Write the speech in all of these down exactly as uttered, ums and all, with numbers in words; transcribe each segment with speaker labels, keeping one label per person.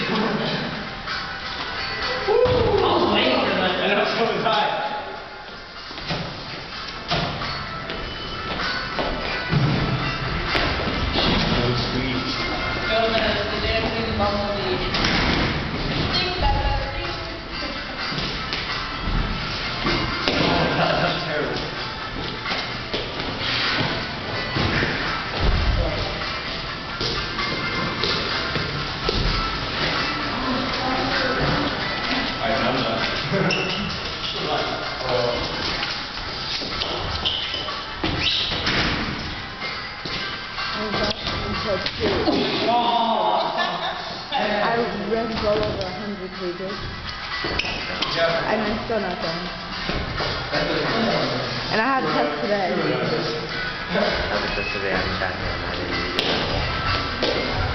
Speaker 1: was waiting for that. I know, so was I. So sweet.
Speaker 2: Go the, the dancing bumblebee. Think about that.
Speaker 1: That's terrible. I know that.
Speaker 3: I read well over a hundred pages, and I'm still not done. And I had a test today.
Speaker 4: I had a test today on chat and I didn't read it.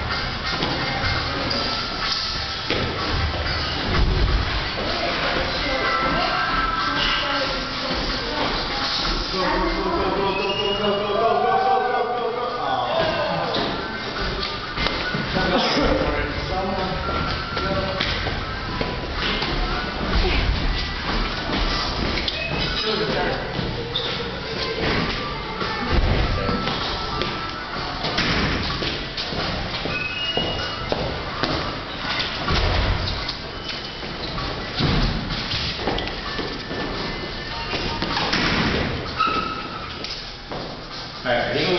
Speaker 1: Alright, ready?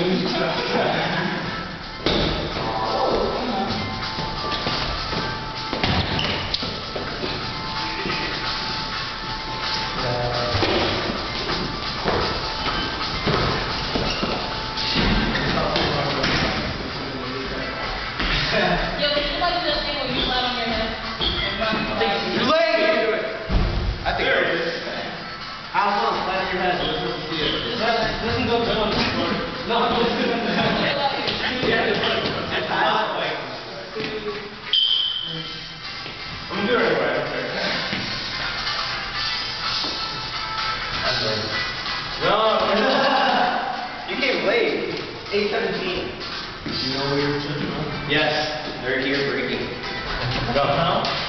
Speaker 2: Yo, did you like the thing where you flat on your head?
Speaker 1: You're late! I think there it is.
Speaker 5: How close? Flat on your head. You're supposed to see it.
Speaker 1: It doesn't go down. No, I'm just doing that. It's hot. I'm gonna do it anyway. No, you came late. eight seventeen.
Speaker 5: You know where you're sitting on?
Speaker 1: Yes, they're here breaking. Go now.